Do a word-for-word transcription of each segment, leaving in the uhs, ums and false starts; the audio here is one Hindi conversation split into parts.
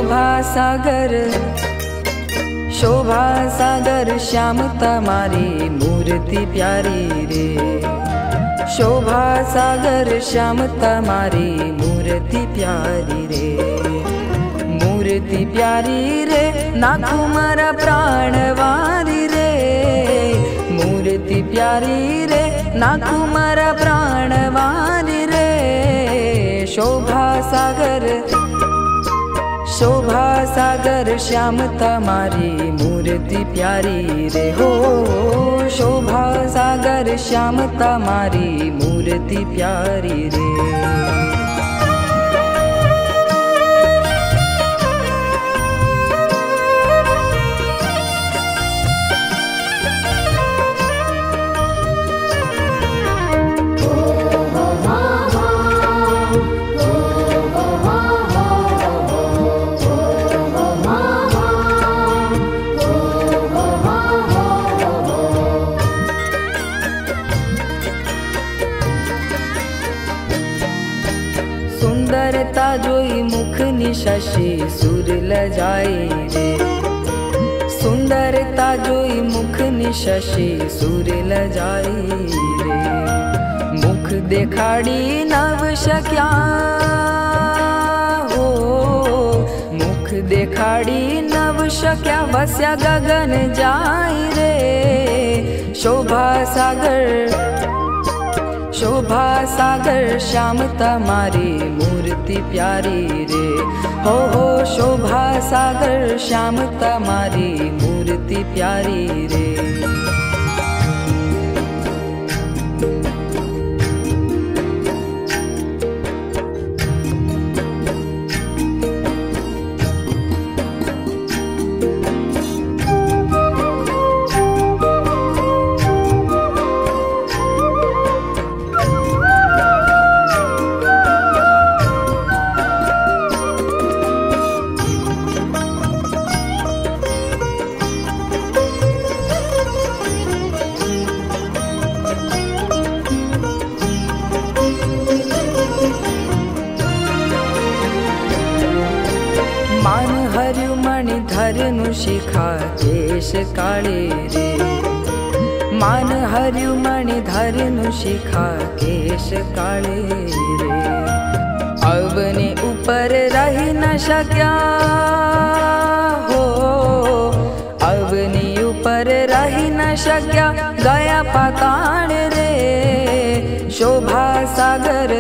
शोभा सागर शोभा सागर श्याम तमारी मूर्ति प्यारी रे। शोभा सागर श्याम तमारी मूर्ति प्यारी रे। मूर्ति प्यारी रे नाखू मारा प्राणवारी रे। मूर्ति प्यारी रे नाखू मारा प्राणवारी रे। शोभा सागर शोभा सागर श्याम तमारी मूर्ति प्यारी रे। हो शोभा सागर श्याम तमारी मूर्ति प्यारी रे। सुंदरता जोई मुख निशि सुर लजाई रे। सुंदरता जोई मुख निशि सुर लजाई रे। मुख देखाड़ी नव शक्या हो। मुख देखाड़ी नव शक्या वस्या गगन जाई रे। शोभा सागर शोभा सागर श्याम तमारी मूर्ति प्यारी रे। हो हो शोभा सागर श्याम तमारी मूर्ति प्यारी रे। मान हरु मणि धरनु शिखा केश काले रे। मान हरु मणि धरनु शिखा केश काले रे। अवने ऊपर रही न शक्या हो। अवने ऊपर रही न शक्या गया पाताल रे। शोभा सागर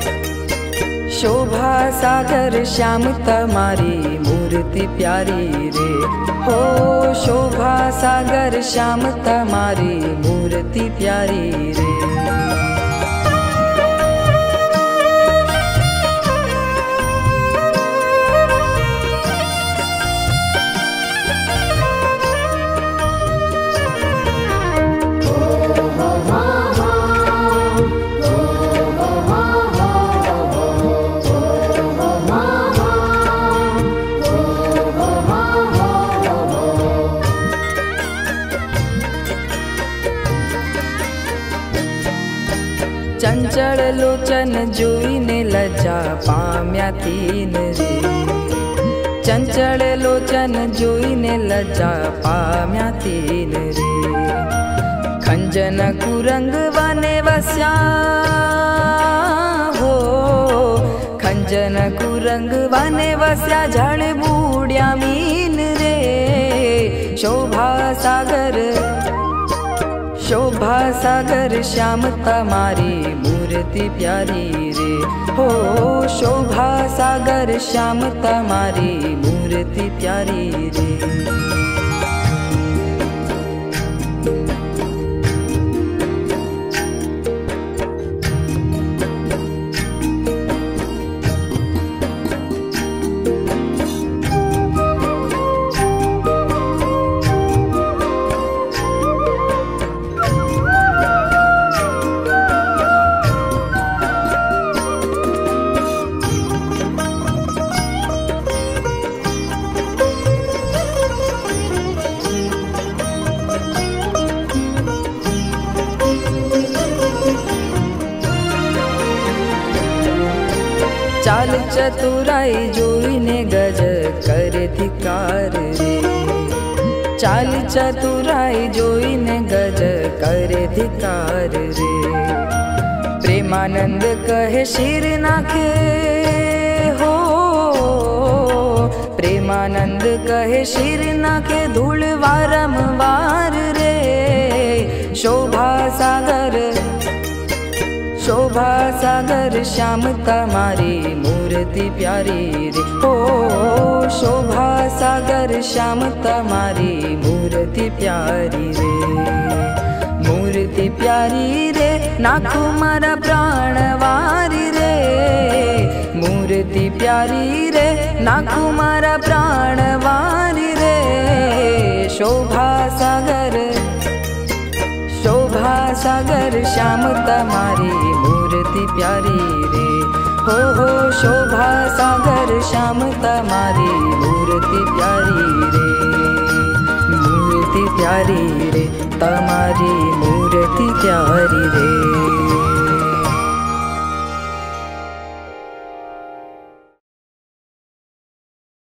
शोभा सागर श्याम तमारी मूर्ति प्यारी रे। हो शोभा सागर श्याम तमारी मूर्ति प्यारी रे। चंचल लोचन जोईने लज्जा पाम्या तीन रे। चंचल लोचन जोईने लज्जा पाम्या तीन रे। खंजन कुरंग वने वस्या हो। खंजन कुरंग वने वस्या झड़ बूढ़िया मीन रे। शोभा सागर शोभा सागर श्याम तमारी मूर्ति प्यारी रे। हो शोभा सागर श्याम तमारी मूर्ति प्यारी रे। चाल चतुराई जोईने गज कर धिकार रे। चाल चतुराई जोईने गज कर धिकार रे। प्रेमानंद कहे शिर नाखे हो, प्रेमानंद कहे शिर नाखे धूल वारंवार रे। शोभा सागर शोभा सागर श्याम तमारी मूर्ति प्यारी रे। ओ शोभा सागर श्याम तमारी मूर्ति प्यारी रे। मूर्ति प्यारी रे नाखो मारा प्राण वारी रे। मूर्ति प्यारी रे नाखो मारा प्राण वारी रे। शोभा सागर शोभा सागर श्याम तमारी मूर्ति प्यारी रे। हो हो शोभा सागर श्याम तमारी मूर्ति प्यारी रे। मूर्ति प्यारी रे तमारी मूर्ति प्यारी रे।